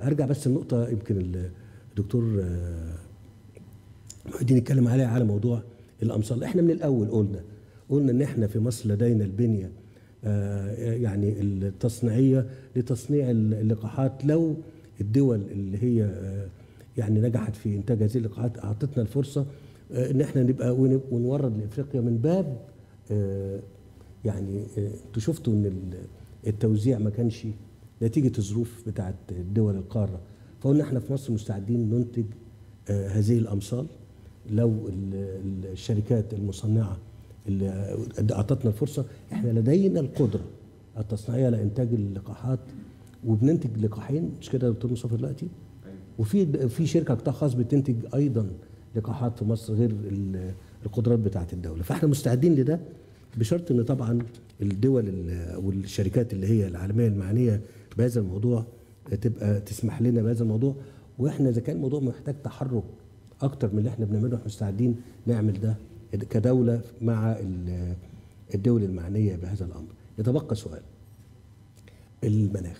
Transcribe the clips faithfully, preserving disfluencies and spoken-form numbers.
هرجع بس النقطه يمكن الدكتور محي الدين اتكلم عليها، على موضوع الامصال. احنا من الاول قلنا قلنا ان احنا في مصر لدينا البنيه يعني التصنيعيه لتصنيع اللقاحات. لو الدول اللي هي يعني نجحت في انتاج هذه اللقاحات اعطتنا الفرصه ان احنا نبقى ونورد لافريقيا من باب يعني انتوا شفتوا ان التوزيع ما كانش نتيجه الظروف بتاعت دول القاره، فقلنا احنا في مصر مستعدين ننتج هذه الامصال لو الشركات المصنعه اللي اعطتنا الفرصه. احنا لدينا القدره التصنيعيه لانتاج اللقاحات، وبننتج لقاحين، مش كده يا دكتور مصطفى دلوقتي؟ وفي في شركه قطاع خاص بتنتج ايضا لقاحات في مصر غير القدرات بتاعه الدوله، فاحنا مستعدين لده بشرط ان طبعا الدول والشركات اللي هي العالميه المعنيه بهذا الموضوع تبقى تسمح لنا بهذا الموضوع. واحنا اذا كان الموضوع محتاج تحرك اكتر من اللي احنا بنعمله احنا مستعدين نعمل ده كدوله مع الدول المعنيه بهذا الامر. يتبقى سؤال المناخ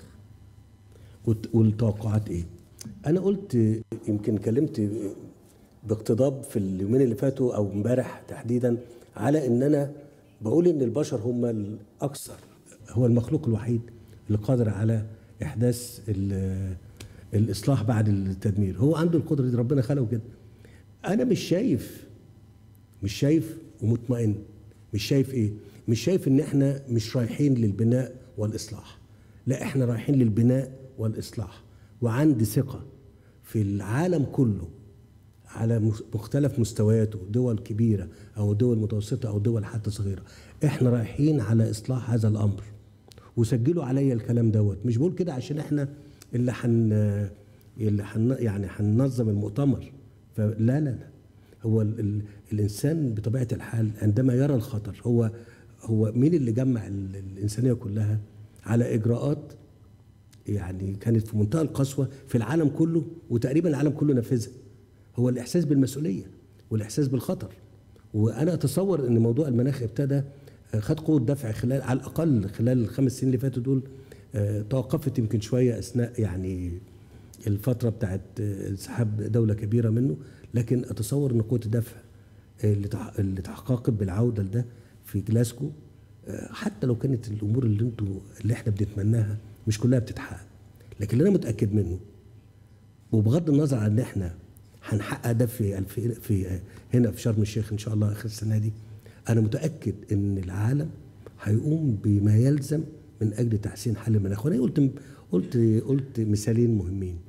والتوقعات ايه؟ انا قلت يمكن اتكلمت باقتضاب في اليومين اللي فاتوا او امبارح تحديدا على ان انا بقول ان البشر هم الاكثر، هو المخلوق الوحيد اللي قادر على احداث الاصلاح بعد التدمير. هو عنده القدره دي، ربنا خلقه كده. انا مش شايف مش شايف ومطمئن. مش شايف ايه؟ مش شايف ان احنا مش رايحين للبناء والاصلاح، لا احنا رايحين للبناء والاصلاح. وعندي ثقه في العالم كله على مختلف مستوياته، دول كبيره او دول متوسطه او دول حتى صغيره، احنا رايحين على اصلاح هذا الامر. وسجلوا عليا الكلام دوت، مش بقول كده عشان احنا اللي حن اللي حن يعني هننظم المؤتمر، فلا لا لا هو ال ال الانسان بطبيعه الحال عندما يرى الخطر، هو هو مين اللي جمع الانسانيه كلها على اجراءات يعني كانت في منتهى القسوه في العالم كله، وتقريبا العالم كله نفذها. هو الاحساس بالمسؤوليه والاحساس بالخطر. وانا اتصور ان موضوع المناخ ابتدى خد قوه دفع خلال على الاقل خلال الخمس سنين اللي فاتوا دول. توقفت يمكن شويه اثناء يعني الفتره بتاعت انسحاب دوله كبيره منه، لكن اتصور ان قوه الدفع اللي تحققت بالعوده لده في جلاسكو، حتى لو كانت الامور اللي انتوا اللي احنا بنتمناها مش كلها بتتحقق، لكن اللي انا متاكد منه وبغض النظر عن ان احنا هنحقق ده في في هنا في شرم الشيخ ان شاء الله اخر السنه دي، انا متاكد ان العالم هيقوم بما يلزم من اجل تحسين حل المناخ. وانا قلت قلت قلت مثالين مهمين.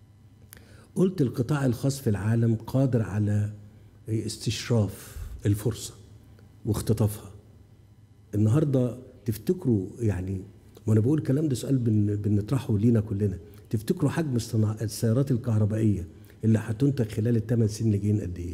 قلت القطاع الخاص في العالم قادر على استشراف الفرصه واختطافها. النهارده تفتكروا يعني، وانا بقول الكلام ده سؤال بن بنطرحه لينا كلنا، تفتكروا حجم السيارات الكهربائيه اللي هتنتج خلال الثمان سنين اللي جايين قد ايه؟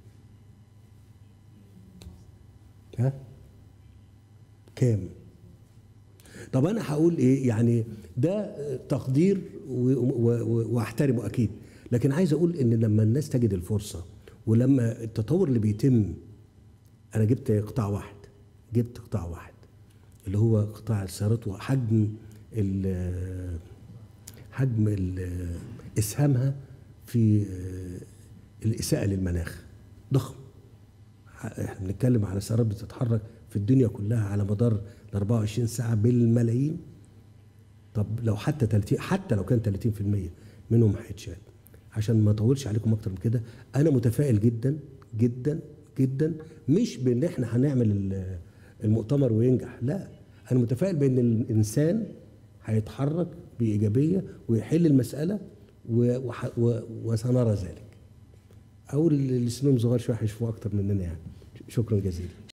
ها؟ كام؟ طب انا هقول ايه؟ يعني ده تقدير واحترمه اكيد، لكن عايز اقول ان لما الناس تجد الفرصه ولما التطور اللي بيتم، انا جبت قطاع واحد جبت قطاع واحد اللي هو قطاع السيارات، وحجم ال حجم ال اسهامها في الاساءه للمناخ ضخم. احنا بنتكلم على سيارات بتتحرك في الدنيا كلها على مدار ال أربعة وعشرين ساعه بالملايين. طب لو حتى ثلاثين، حتى لو كان ثلاثين بالمئة منهم هيتشال. عشان ما اطولش عليكم اكتر من كده، انا متفائل جدا جدا جدا، مش بان احنا هنعمل المؤتمر وينجح، لا، انا متفائل بان الانسان هيتحرك بايجابيه ويحل المساله وسنرى ذلك. او اللي سنهم صغار شويه هيشوفوا اكتر مننا يعني. شكرا جزيلا.